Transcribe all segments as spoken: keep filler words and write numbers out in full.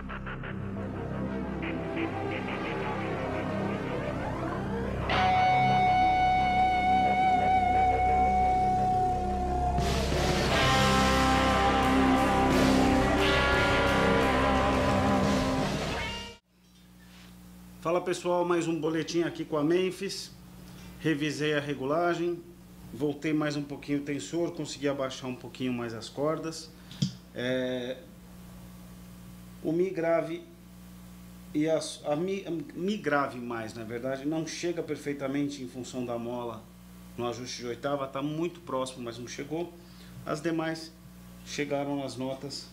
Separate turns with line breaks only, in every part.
Fala pessoal, mais um boletim aqui com a Memphis. Revisei a regulagem, voltei mais um pouquinho o tensor, consegui abaixar um pouquinho mais as cordas. É... O Mi grave e a, a, Mi, a Mi grave mais, na verdade, não chega perfeitamente em função da mola no ajuste de oitava, está muito próximo, mas não chegou. As demais chegaram nas notas.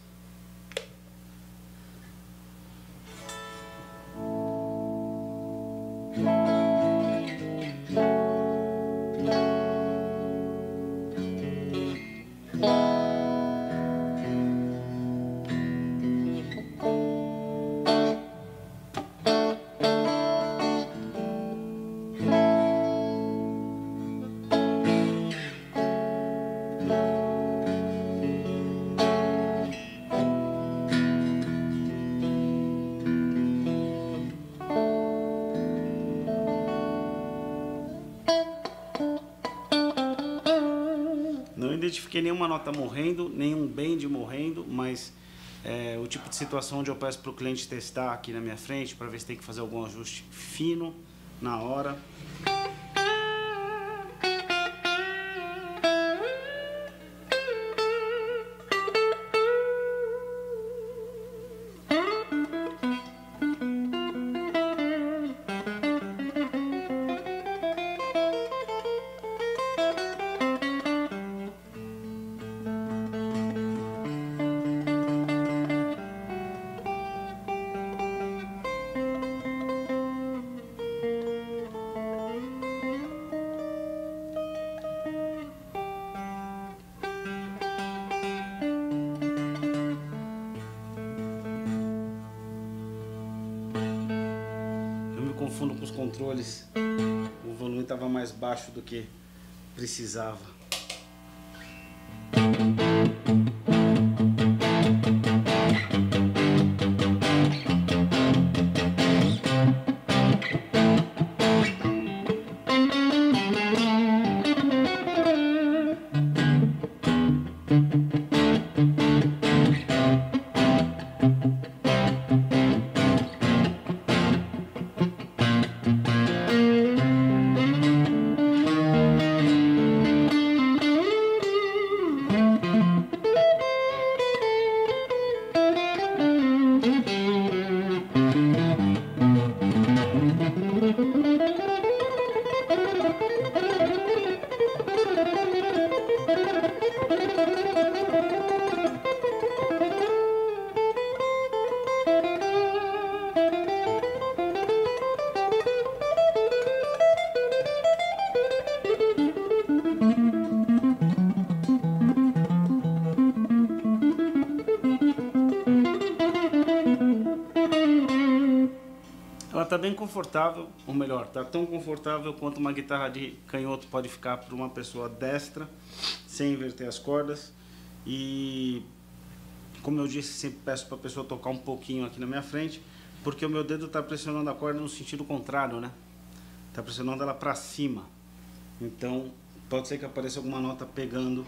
Não identifiquei nenhuma nota morrendo, nenhum bend morrendo, mas é o tipo de situação onde eu peço para o cliente testar aqui na minha frente para ver se tem que fazer algum ajuste fino na hora. Confundo com os controles, o volume estava mais baixo do que precisava. Ela está bem confortável, ou melhor, está tão confortável quanto uma guitarra de canhoto pode ficar para uma pessoa destra, sem inverter as cordas. E, como eu disse, sempre peço para a pessoa tocar um pouquinho aqui na minha frente, porque o meu dedo está pressionando a corda no sentido contrário, né? Está pressionando ela para cima. Então, pode ser que apareça alguma nota pegando.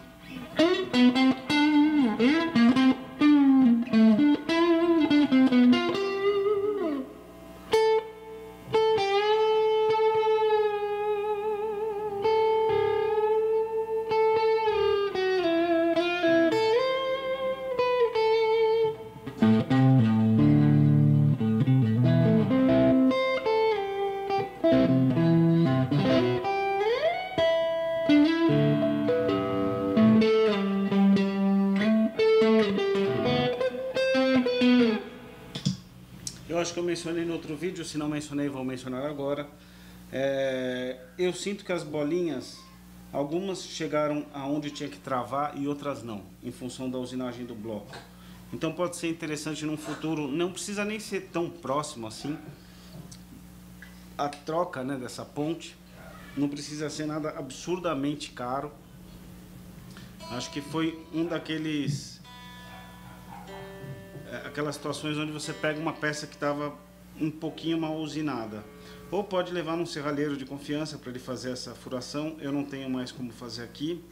Eu acho que eu mencionei no outro vídeo, se não mencionei, vou mencionar agora. É, eu sinto que as bolinhas, algumas chegaram aonde tinha que travar e outras não, em função da usinagem do bloco. Então pode ser interessante num futuro, não precisa nem ser tão próximo assim, a troca, né, dessa ponte. Não precisa ser nada absurdamente caro. Acho que foi um daqueles... aquelas situações onde você pega uma peça que estava um pouquinho mal usinada. Ou pode levar num serralheiro de confiança para ele fazer essa furação. Eu não tenho mais como fazer aqui.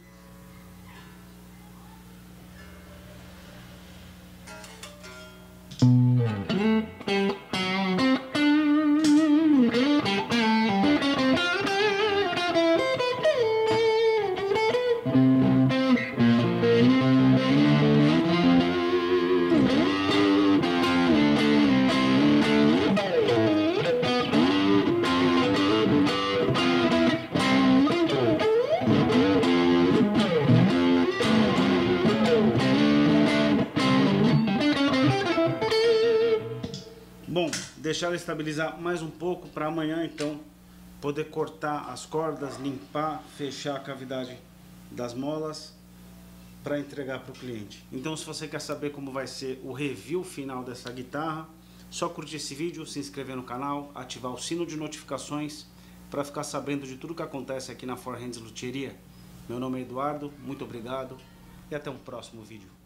Bom, deixar ela estabilizar mais um pouco para amanhã então poder cortar as cordas, limpar, fechar a cavidade das molas para entregar para o cliente. Então, se você quer saber como vai ser o review final dessa guitarra, só curtir esse vídeo, se inscrever no canal, ativar o sino de notificações para ficar sabendo de tudo que acontece aqui na Four Hands Luthieria. Meu nome é Eduardo, muito obrigado e até um próximo vídeo.